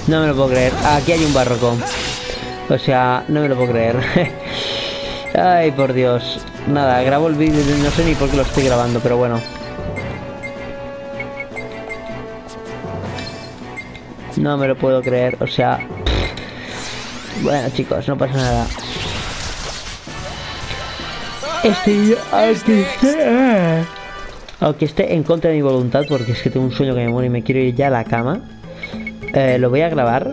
No me lo puedo creer. Aquí hay un barroco. O sea, no me lo puedo creer. Ay, por Dios. Nada, grabo el vídeo, no sé ni por qué lo estoy grabando, pero bueno. No me lo puedo creer, o sea... Bueno, chicos, no pasa nada. Aunque esté en contra de mi voluntad, porque es que tengo un sueño que me muere y me quiero ir ya a la cama. Lo voy a grabar.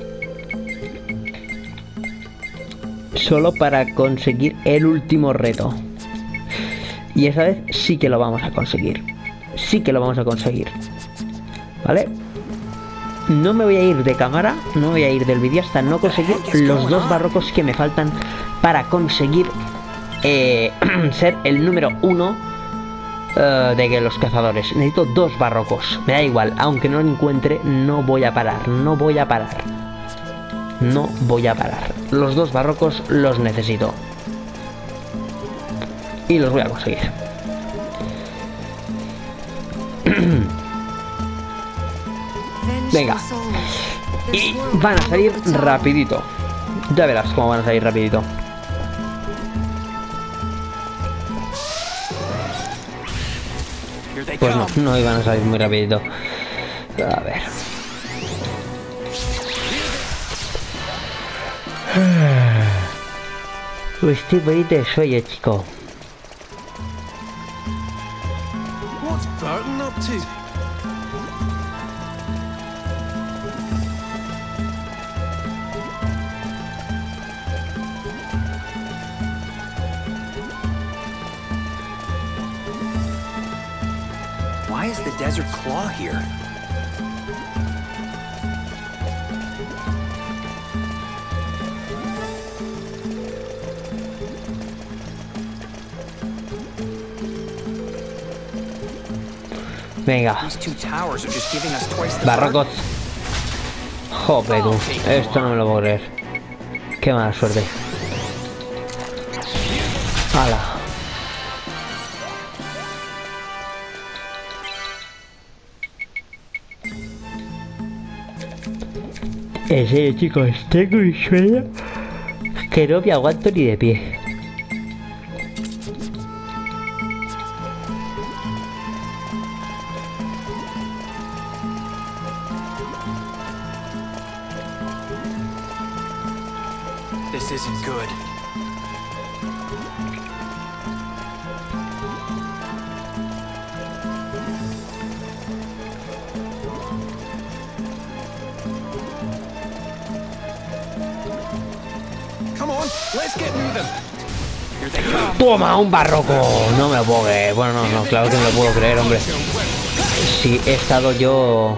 Solo para conseguir el último reto. Y esa vez sí que lo vamos a conseguir. Sí que lo vamos a conseguir. ¿Vale? No me voy a ir de cámara, no me voy a ir del vídeo hasta no conseguir los 2 barrocos que me faltan para conseguir ser el número 1 de los cazadores. Necesito 2 barrocos. Me da igual, aunque no lo encuentre, no voy a parar. No voy a parar. No voy a parar. Los 2 barrocos los necesito. Y los voy a conseguir. Venga. Y van a salir rapidito. Ya verás cómo van a salir rapidito. Pues no, no iban a salir muy rapidito. A ver. Estoy bonito de sueño, chico. What's Burton up to? Why is the desert claw here? Venga. These 2 towers are just giving us twice the Barrocos. Jope, tú. Esto no me lo puedo creer. Qué mala suerte. ¡Hala! En serio, chicos, tengo un sueño que no me aguanto ni de pie. This isn't good. Come on, let's get moving. Here they come. ¡Toma, un barroco! No me lo puedo creer. Bueno, no, claro que me lo puedo creer, hombre. Si he estado yo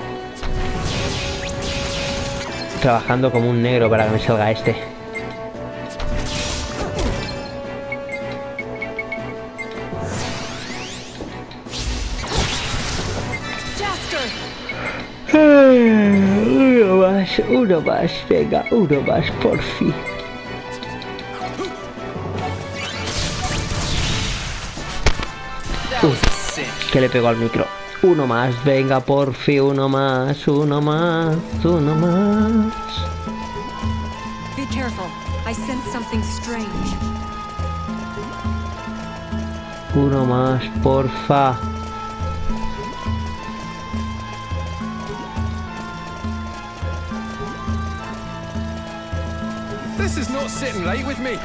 trabajando como un negro para que me salga este. Uno más, venga, uno más, por fin. Que le pegó al micro. Uno más, venga, por fin, uno más, uno más, uno más. Be careful. I sense something strange. Uno más, porfa. This is not sitting right with me.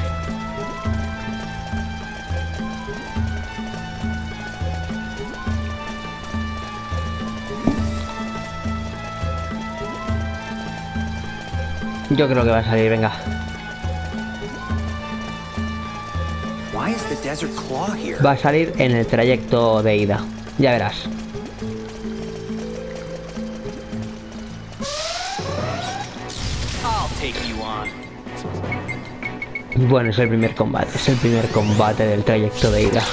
Yo creo que va a salir, venga. Why is the desert claw here? Va a salir en el trayecto de ida. Ya verás. I'll take you on. Bueno, es el primer combate. Es el primer combate del trayecto de ida.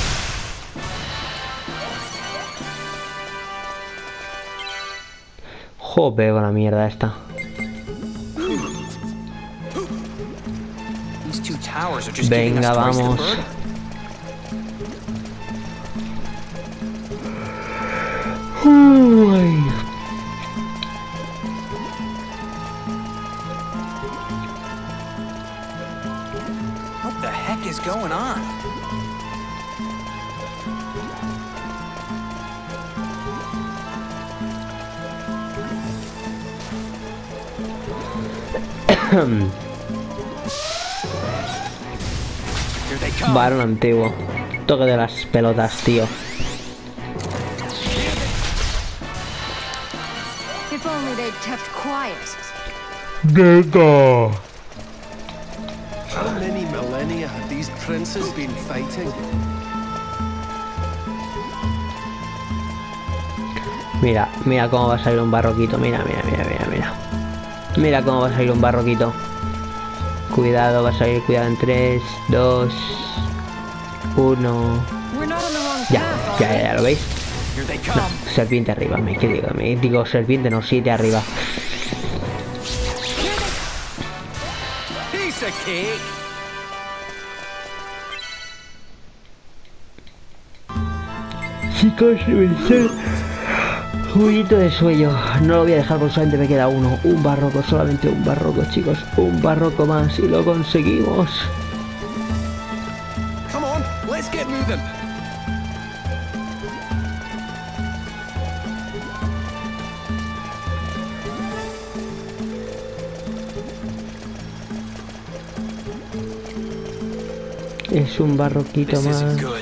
Jope con la mierda esta. These 2 towers are just giving Venga, us twice the vamos. burden. Uy. is going on? Here they come. Varón antiguo. Toque de las pelotas, tío. If only they'd kept quiet. Venga. How many millennia have these princes been fighting? Mira, mira cómo va a salir un barroquito. Mira, mira, mira, mira, mira. Mira cómo va a salir un barroquito. Cuidado, va a salir, cuidado en 3, 2, 1. We're not on the wrong Ya, path, ya, are we? ya, ¿lo veis? Here they No, come. serpiente arriba, me digo serpiente, no, 7 arriba. Piece of cake. Chicos, juguito de sueño. No lo voy a dejar porque solamente me queda uno. Un barroco, solamente un barroco, chicos. Un barroco más y lo conseguimos. Come on, let's get moving. Es un barroquito This más. isn't good.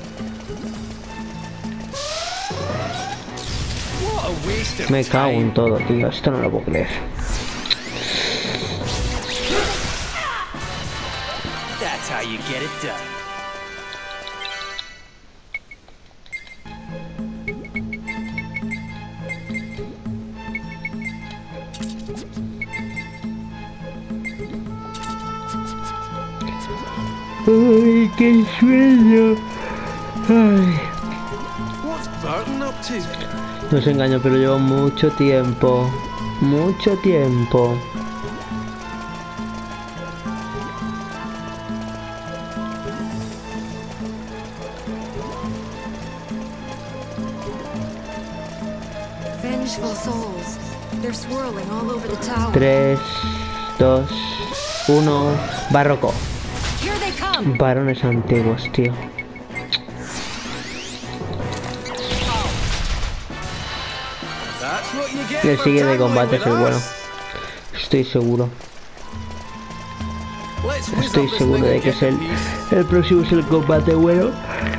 What a waste of Me cago en time. todo, tío. Esto no lo puedo creer. That's how you get it done. Ay, qué sueño. Ay. What's Burton up to? No os engaño, pero llevo mucho tiempo. Mucho tiempo. Vengeful souls. They're swirling all over the tower. 3, 2, 1. Barroco. Here they come. Varones antiguos, tío. That's what you get El for siguiente tangling combate es with el bueno. us. Estoy seguro. Let's whiz Estoy up this seguro thing de and que get es the el piece. próximo es el combate bueno.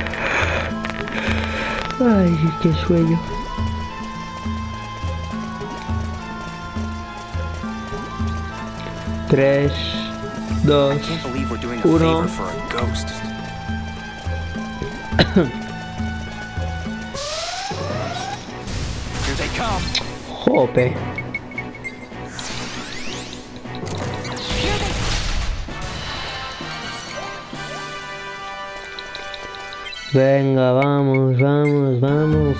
Ay, qué sueño. Tres, dos, I can't believe we're doing a Uno. favor for a ghost. Here they come. jope. Venga, vamos, vamos, vamos.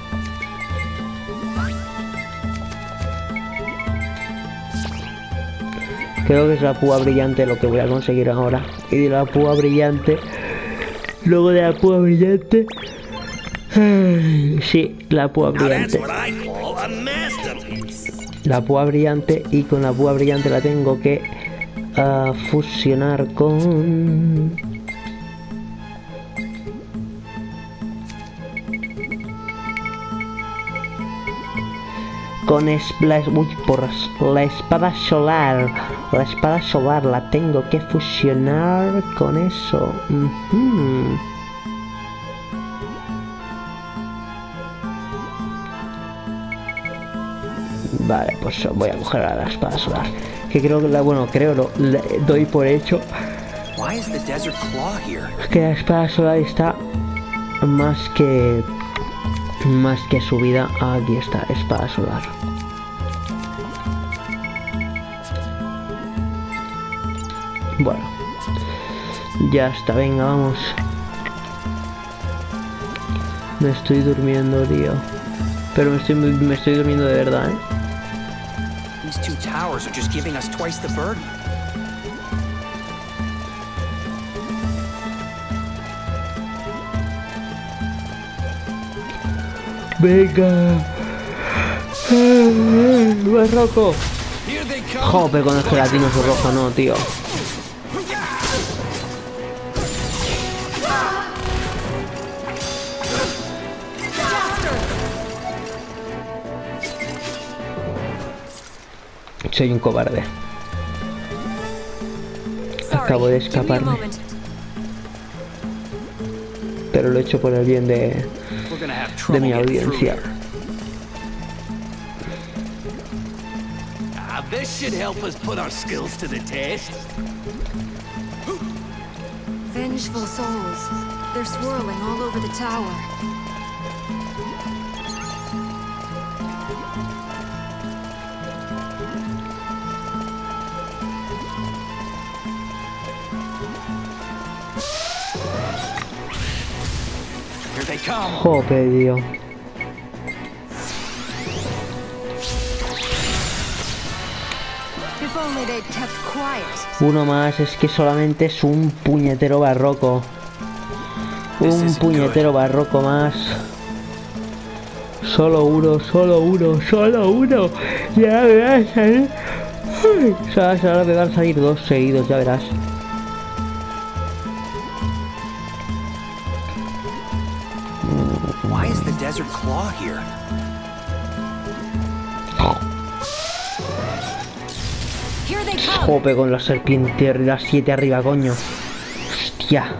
Creo que es la púa brillante lo que voy a conseguir ahora. Y de la púa brillante. Luego de la púa brillante. Sí, la púa brillante. La púa brillante. Y con la púa brillante la tengo que fusionar con... Con la espada solar. La espada solar la tengo que fusionar con eso. Vale, pues voy a coger a la espada solar. Que creo que doy por hecho Why is the desert claw here? que la espada solar está más que subida. Aquí está, espada solar. Bueno, ya está, venga, vamos. Me estoy durmiendo, tío. Pero me estoy durmiendo de verdad, ¿eh? These two towers are just giving us twice the burden. Venga. Barroco. Here they come. Jope, con el gelatinoso rojo, no, tío. Soy un cobarde. Acabo de Sorry, give me a escaparme. moment. Pero lo he hecho por el bien We're gonna have de trouble mi getting through audiencia. here. This should help us put our skills to the test. Vengeful souls. They're swirling all over the tower. Here they come. Jope, tío. If only they'd kept quiet. Uno más, es que solamente es un puñetero barroco. Un puñetero barroco más. Solo uno, solo uno, solo uno. Ya verás, ¿eh? Ahora me van a salir dos seguidos, ya verás. Why is the desert claw here? Here they come. Jope con la serpiente, las 7 arriba, coño. Hostia.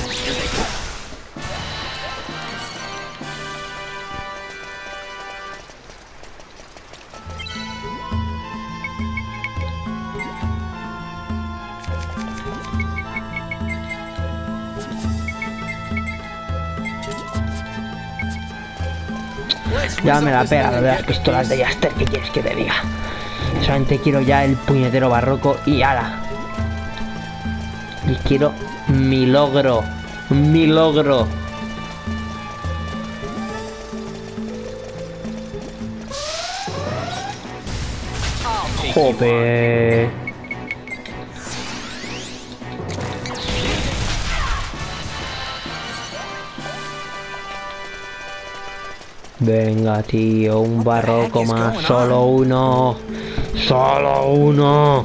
Ya me la pega, lo de las pistolas de Jaster, ¿qué quieres que te diga? Solamente quiero ya el puñetero barroco y ala. Y quiero mi logro. Mi logro. Jope. Venga, tío, un barroco más. Solo uno. Solo uno.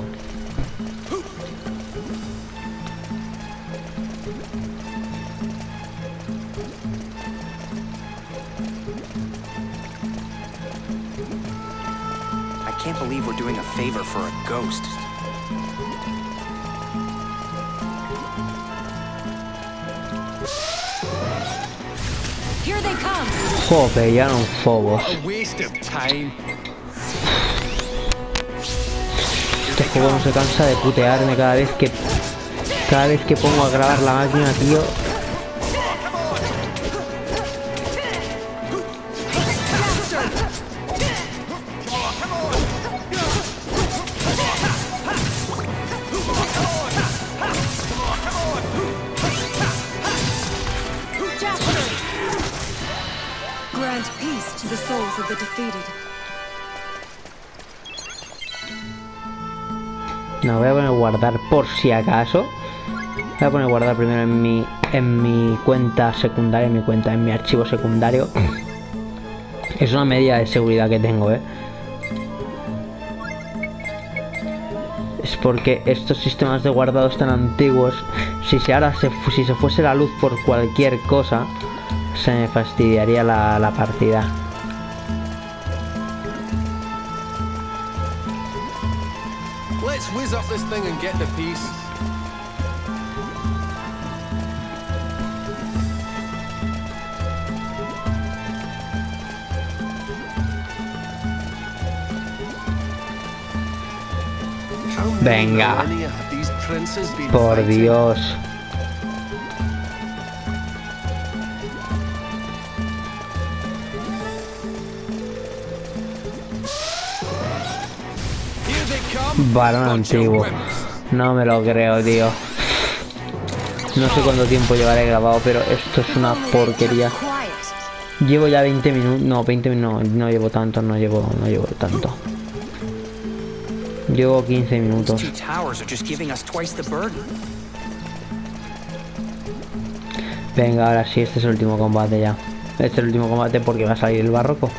I can't believe we're doing a favor for a ghost. Here they come. Jope, ya no fobos. What a waste of time. Este juego no se cansa de putearme cada vez que pongo a grabar la máquina, tío. Grant peace to the souls of the defeated. No, voy a poner guardar por si acaso. Voy a poner guardar primero en mi cuenta secundaria, en mi archivo secundario. Es una medida de seguridad que tengo, Es porque estos sistemas de guardados tan antiguos, si se fuese la luz por cualquier cosa, se me fastidiaría la partida. Let's whiz up this thing and get the piece. How many Venga. millennia have these princes been Por fighting? Dios. Here they come. Varón Bunch of antiguo. wimps. No me lo creo, tío. No sé cuánto tiempo llevaré grabado, pero esto es una porquería. Quiet. Llevo ya 20 minutos. No, 20 minutos. No llevo tanto, no llevo tanto. Llevo 15 These minutos. two towers are just giving us twice the burden. Venga, ahora sí, este es el último combate ya. Este es el último combate porque va a salir el barroco.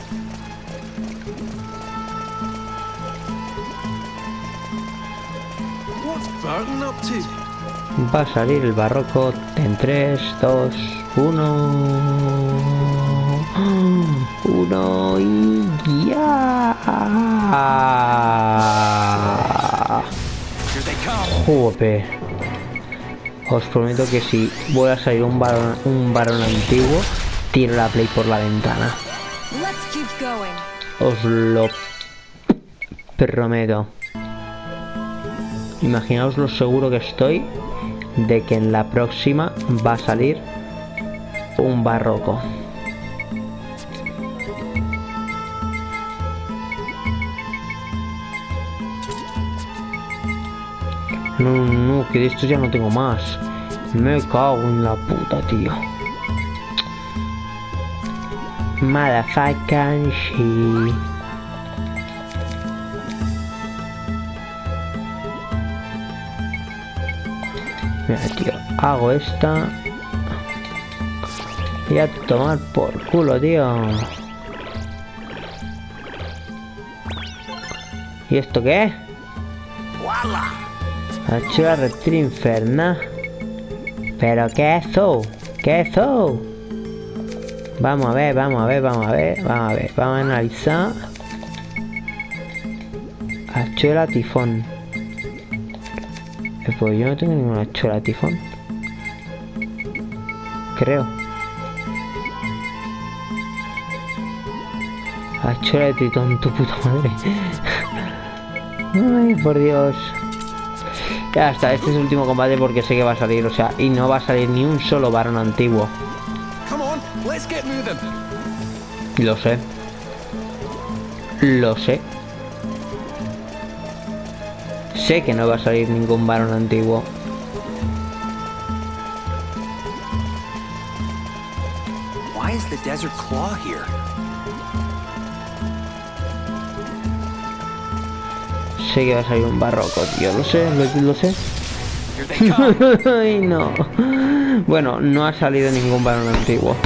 What's Burton up to? Va a salir el barroco en 3, 2, 1. 1 y ya. Jope. Os prometo que si voy a salir un varón antiguo, tiro la Play por la ventana. Let's keep going. Os lo prometo. Imaginaos lo seguro que estoy de que en la próxima va a salir un barroco. No, que de esto ya no tengo más. Me cago en la puta, tío. Motherfucking shit. Mira, tío, hago esta y a tomar por culo, tío. ¿Y esto qué es? La reptil inferna. ¿Pero qué es eso? ¿Qué es eso? Vamos a ver. Vamos a analizar. Hachuela tifón. Pues yo no tengo ninguna hachuela tifón. Creo. Hachuela de tritón, tu puta madre. Ay, por Dios. Ya está, este es el último combate porque sé que va a salir, o sea, y no va a salir ni un solo varón antiguo. Lo sé. Lo sé. Sé que no va a salir ningún varón antiguo. Why is the desert claw here? Sé que va a salir un barroco, tío. Lo sé. Ay, no. Bueno, no ha salido ningún varón antiguo.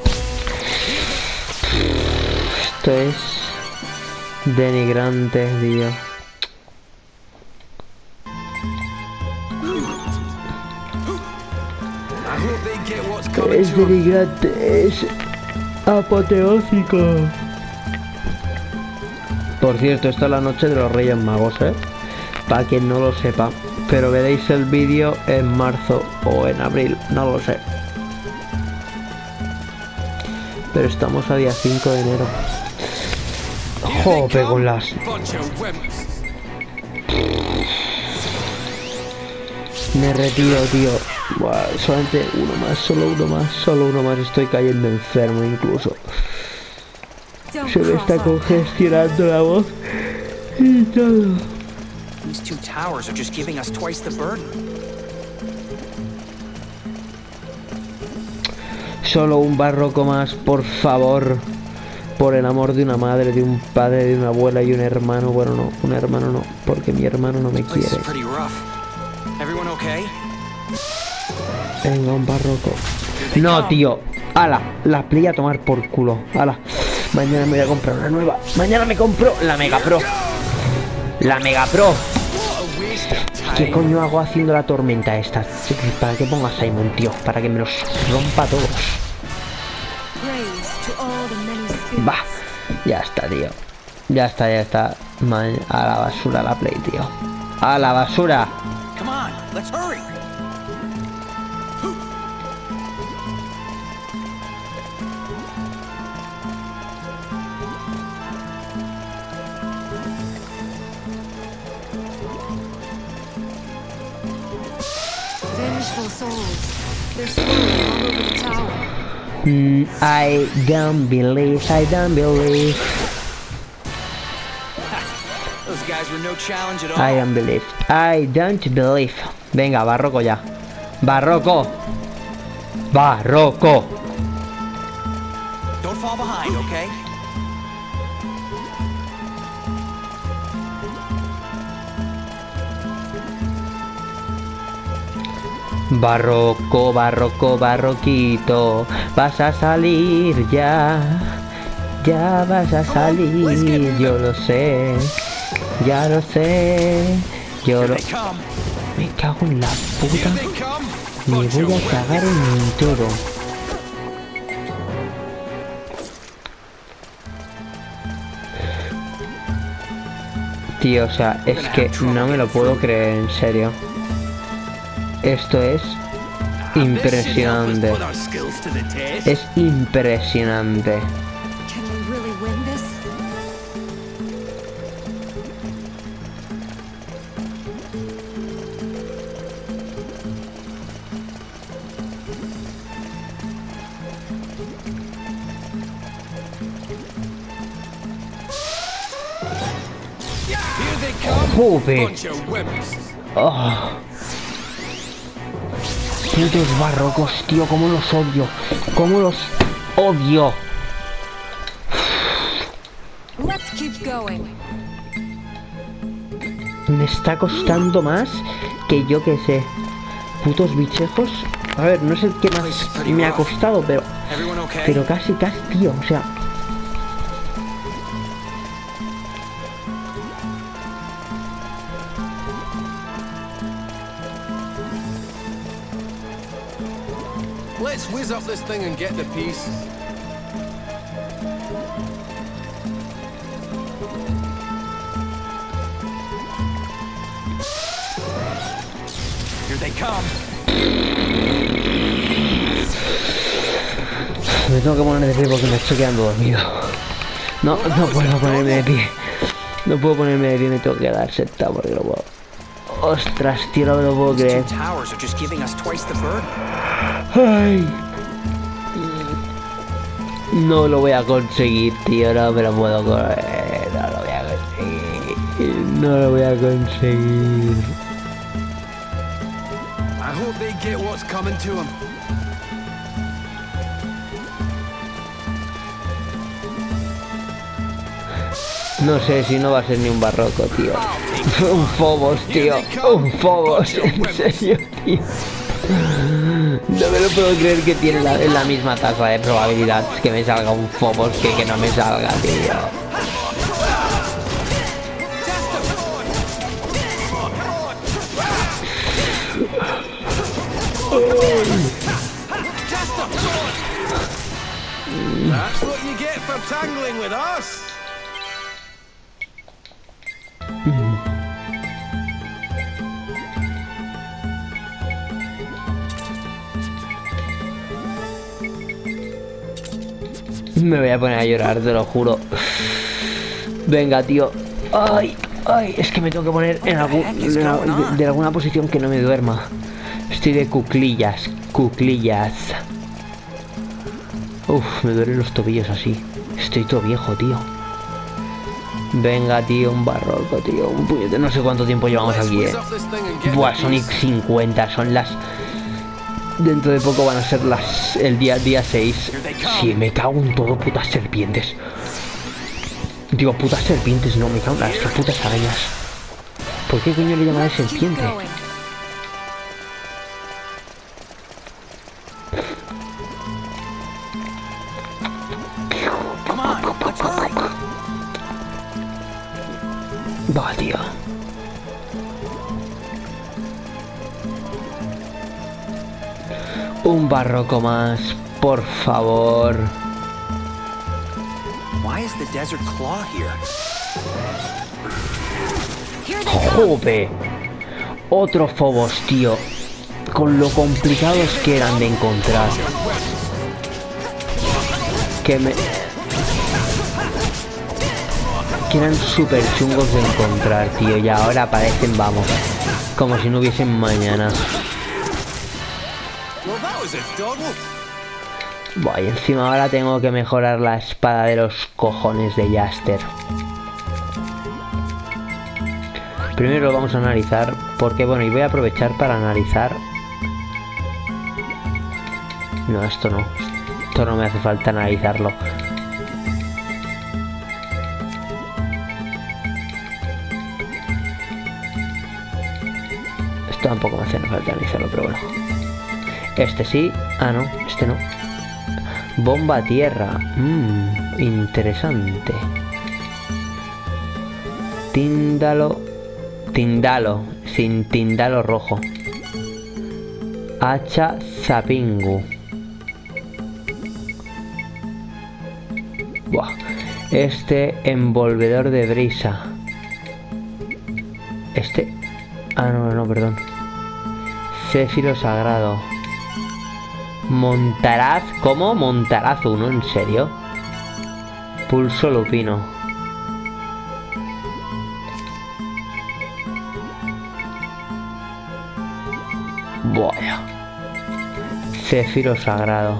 Esto es denigrante, tío. Es denigrante, es apoteósico. Por cierto, esta es la noche de los Reyes Magos, para quien no lo sepa. Pero veréis el vídeo en marzo o en abril, no lo sé. Pero estamos a día 5 de enero. Jope con las... Me retiro, tío. Buah, solamente solo uno más. Estoy cayendo enfermo incluso. Se me está congestionando la voz y todo. These two towers are just giving us twice the burden. Solo un barroco más, por favor. Por el amor de una madre, de un padre, de una abuela y un hermano. Bueno, no, un hermano no, porque mi hermano no me quiere. Venga, un barroco. No, tío. Ala, la Play a tomar por culo. Ala. Mañana me voy a comprar una nueva. Mañana me compro la Mega Pro. La Mega Pro. ¿Qué coño hago haciendo la tormenta esta? ¿Para qué pongo a Simon, tío? Para que me los rompa a todos. Va. Ya está, tío. Ya está. Man, a la basura la Play, tío. A la basura. Come on, let's hurry. Vengeful souls. They're swirling all over the tower. I don't believe. Those guys were no challenge at all. I don't believe. Venga, barroco ya. Barroco. Don't fall behind, okay? Barroquito. Vas a salir ya. Ya vas a salir. Yo lo sé. Ya lo sé. Me cago en la puta. Me voy a cagar en todo. Tío, o sea, es que no me lo puedo creer, en serio. Esto es impresionante. Es impresionante. Can we really win this? Joder. Oh. Putos barrocos, tío, cómo los odio. Cómo los odio. Let's keep going. Me está costando más que yo que sé. Putos bichejos. A ver, no es el que más me ha costado, pero casi, tío, o sea. Let's whiz up this thing and get the piece. Here they come. Me tengo que poner de pie porque me estoy quedando dormido. No puedo ponerme de pie. No puedo ponerme de pie, me tengo que quedar sentado porque no puedo. Ostras, tío, no me lo puedo creer. Towers are just giving us twice the burden. Ay. No lo voy a conseguir, tío, no me lo puedo correr. No lo voy a conseguir. No lo voy a conseguir. I hope they get what's coming to them. No sé si no va a ser ni un barroco, tío. Un Phobos, tío. Un Phobos, en serio, tío. No me lo puedo creer que tiene la misma tasa de probabilidad que me salga un Phobos que no me salga, tío. That's what you get for tangling with us. Me voy a poner a llorar, te lo juro. Venga, tío. Ay, es que me tengo que poner en de alguna posición que no me duerma. Estoy de cuclillas. Uf, me duelen los tobillos así. Estoy todo viejo, tío. Venga, tío, un barroco, tío. Un puñete. No sé cuánto tiempo llevamos aquí, Buah, son 50, son las... Dentro de poco van a ser el día 6. Sí, me cago en todo, putas serpientes. Digo, putas serpientes, no, me cago en las putas arañas. ¿Por qué coño le llaman serpiente? Va, tío. Un barroco más, por favor. Why is the desert claw here? Jope. Otro Phobos, tío. Con lo complicados que eran de encontrar. Que eran súper chungos de encontrar, tío. Y ahora aparecen, vamos, como si no hubiesen mañana. Buah, y encima ahora tengo que mejorar la espada de los cojones de Jaster. Primero lo vamos a analizar, porque bueno, y voy a aprovechar para analizar. No, esto no me hace falta analizarlo. Esto tampoco me hace falta analizarlo, pero bueno. Este sí, no, este no. Bomba a tierra, interesante. Tindalo, sin tindalo rojo. Hacha Zapingu. Buah. Este envolvedor de brisa. Este. No, perdón. Céfiro sagrado. Montaraz. ¿Cómo? Montaraz 1, ¿en serio? Pulso lupino. Buah. Céfiro sagrado.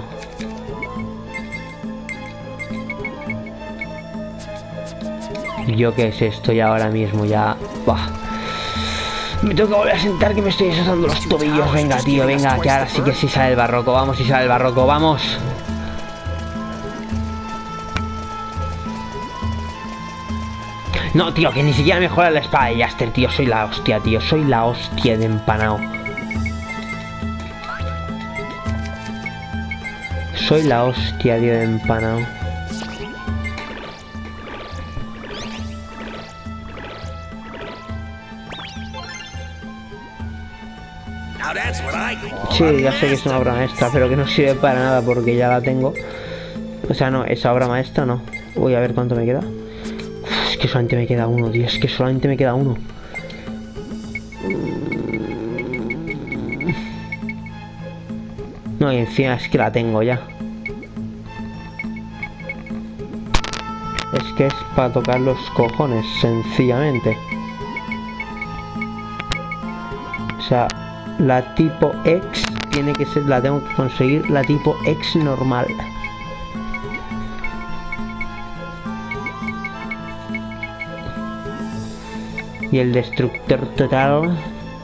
Yo qué sé, estoy ahora mismo ya. Buah. Me tengo que volver a sentar que me estoy desasando los tobillos. Venga, tío, venga, que ahora sí que sí sale el barroco. Vamos, sí sale el barroco, vamos. No, tío, que ni siquiera mejora la espada de Jaster, tío. Soy la hostia, tío. Soy la hostia de empanado. Soy la hostia, tío, de empanado. Sí, ya sé que es una obra maestra, pero que no sirve para nada porque ya la tengo. O sea, no, esa obra maestra no. Voy a ver cuánto me queda. Uf, es que solamente me queda uno, tío. Es que solamente me queda uno. No, y encima es que la tengo ya. Es que es para tocar los cojones, sencillamente. O sea, la tipo X tiene que ser, la tengo que conseguir la tipo X normal. Y el destructor total.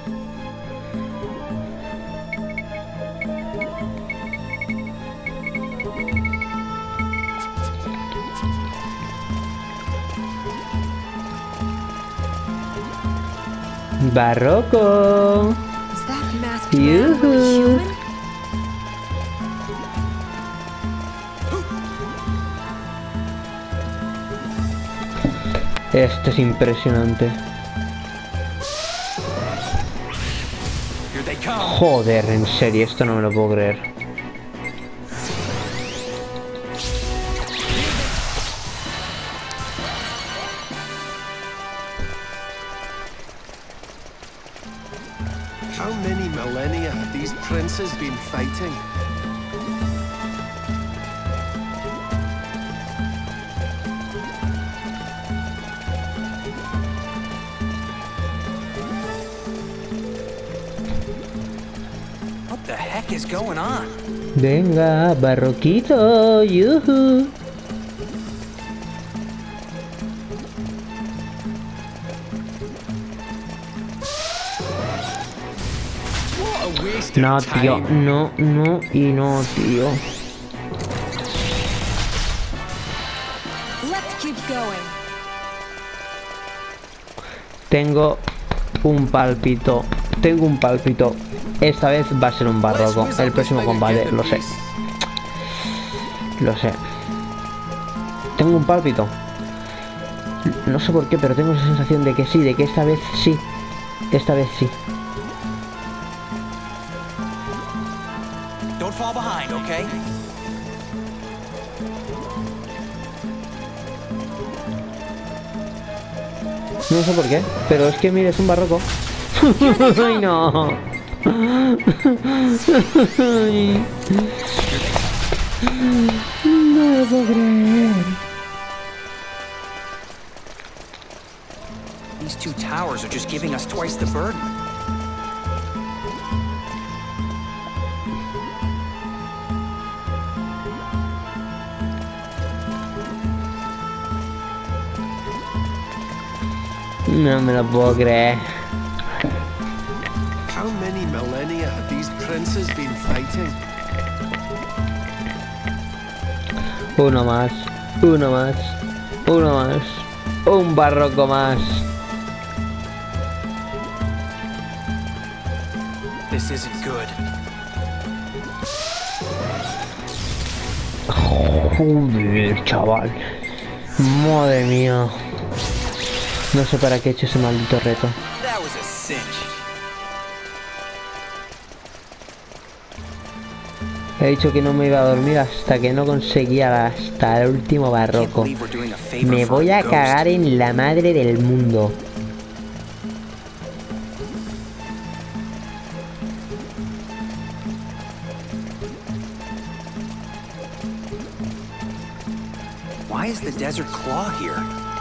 Barroco. Is that masked man really human? Esto es impresionante. Joder, en serio, esto no me lo puedo creer. How many millennia have these princes been fighting? What the heck is going on? Venga, barroquito, yuhu. No, tío, no, no y no, tío. Let's keep going. Tengo un pálpito. Tengo un pálpito. Esta vez va a ser un barroco. El próximo combate, lo sé. Lo sé. Tengo un pálpito. No sé por qué, pero tengo esa sensación de que sí, de que esta vez sí. Esta vez sí. Don't fall behind, okay? No sé por qué, pero es que mire, es un barroco. Ay, no. Ay. No lo puedo creer. These two towers are just giving us twice the burden. No me lo puedo creer. How many millennia have these princes been fighting? Uno más, uno más, uno más. Un barroco más. This isn't good. Joder, chaval. Madre mía. No sé para qué he hecho ese maldito reto. That was a cinch. He dicho que no me iba a dormir hasta que no conseguía hasta el último barroco. Me voy a cagar en la madre del mundo. is the desert claw here?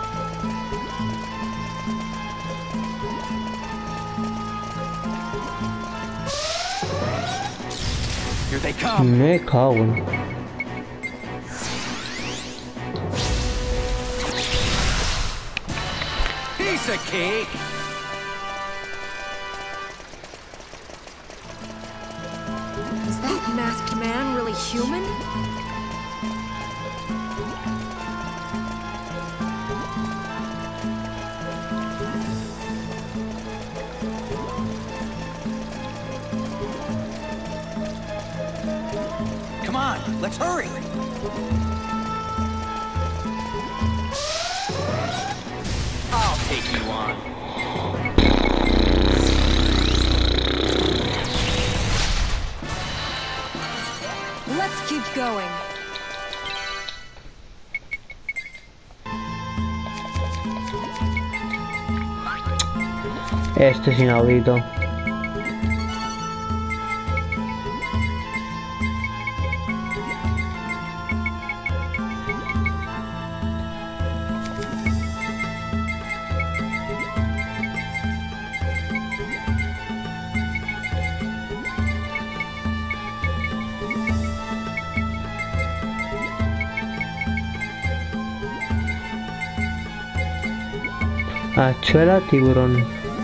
Here they come. Me cago en... Piece of cake. Is that masked man really human? Come on, let's hurry. I'll take you on. Let's keep going. Este es inaudito. Hachuela tiburón.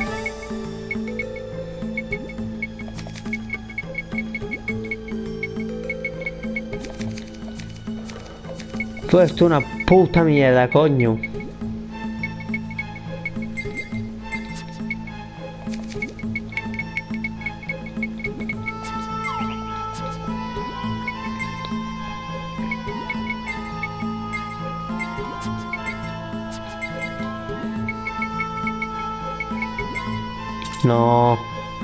Todo esto es una puta mierda, coño. No.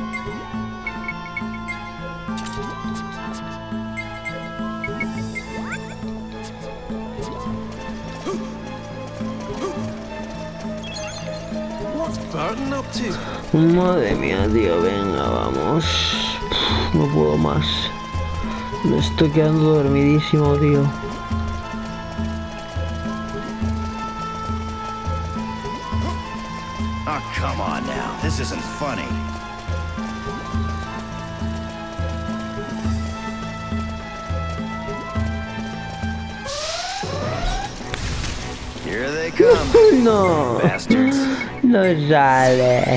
What's Burton up to? Madre mía, tío, venga, vamos. No puedo más. Me estoy quedando dormidísimo, tío. Oh, come on now. This isn't funny. Here they come. No, Bastards. no sale.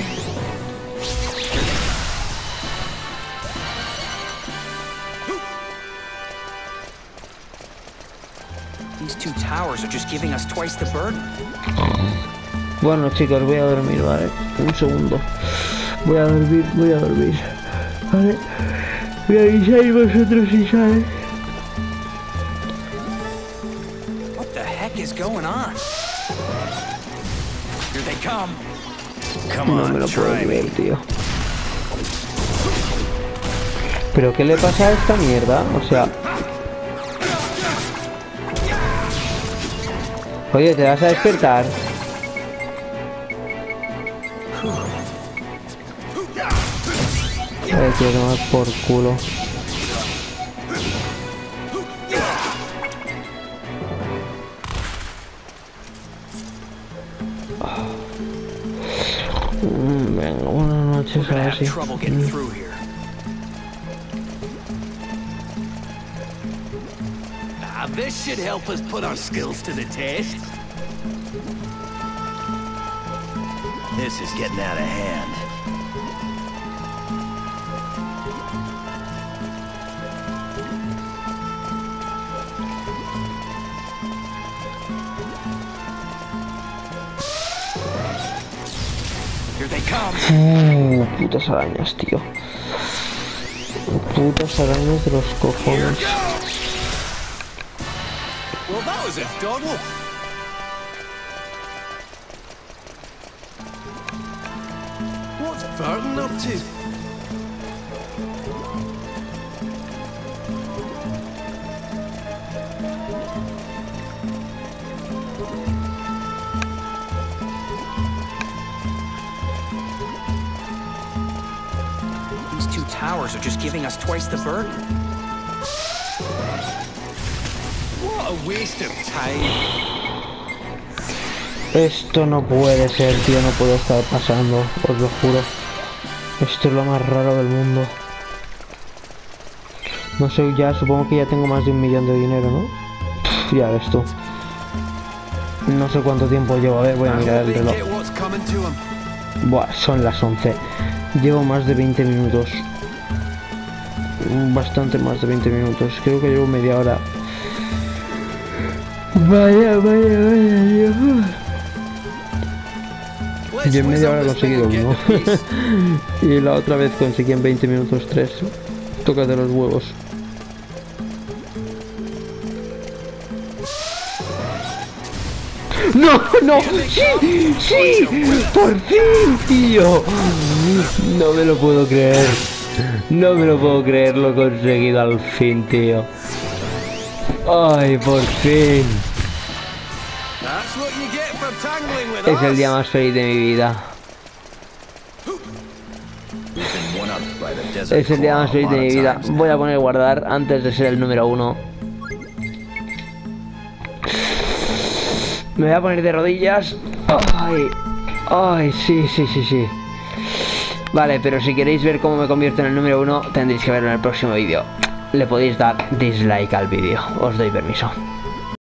These two towers are just giving us twice the burden. Bueno, chicos, voy a dormir, vale. Un segundo. Voy a dormir, Vale. Me avisáis vosotros si sale. What the heck is going on? Here they come. Come No me on, lo puedo try me. creer, tío. ¿Pero qué le pasa a esta mierda? O sea... Oye, ¿te vas a despertar? Tío, tomar por culo. Venga, buenas noches, We're gonna ahora have sí. trouble getting through here. This should help us put our skills to the test. This is getting out of hand. Here they come. Putas arañas, tío. Putas arañas de los cojones. Well, that was a double. What's Burton up to? These two towers are just giving us twice the burden. What a waste of time. Esto no puede ser, tío, no puede estar pasando, os lo juro. Esto es lo más raro del mundo. No sé, ya supongo que ya tengo más de 1 millón de dinero, ¿no? Ya ves tú. No sé cuánto tiempo llevo, a ver, voy a mirar el reloj. Buah, son las 11. Llevo más de 20 minutos. Bastante más de 20 minutos. Creo que llevo media hora. Vaya, Dios. Y en media hora he conseguido uno. Y la otra vez conseguí en 20 minutos 3. Tócate los huevos. ¡No! ¡No! ¡Sí! ¡Sí! ¡Por fin, tío! No me lo puedo creer. No me lo puedo creer, lo he conseguido al fin, tío. ¡Ay, por fin! Es el día más feliz de mi vida. Es el día más feliz de mi vida. Voy a poner guardar antes de ser el número 1. Me voy a poner de rodillas. Ay, ay, sí. Vale, pero si queréis ver cómo me convierto en el número 1, tendréis que verlo en el próximo vídeo. Le podéis dar dislike al vídeo, os doy permiso.